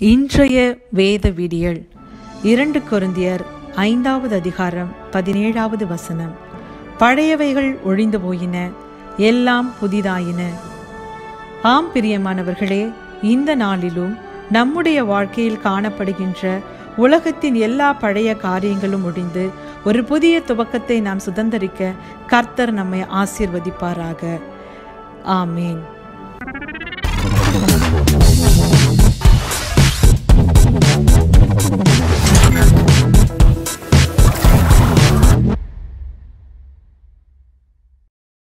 இன்றைய வேத விடியல் 2 கொரிந்தியர் 5வது அதிகாரம் 17வது வசனம். பழையவைகள் ஒழிந்து போயின, எல்லாம் புதிதாயின. ஆம் பிரியமானவர்களே, இந்த நாளிலும் நம்முடைய வாழ்க்கையில் காணப்படுகின்ற உலகத்தின் எல்லா பழைய காரியங்களும் ஒழிந்து ஒரு புதிய துவக்கத்தை நாம் சுதந்தரிக்க கர்த்தர் நம்மை ஆசீர்வதிப்பாராக. ஆமேன்.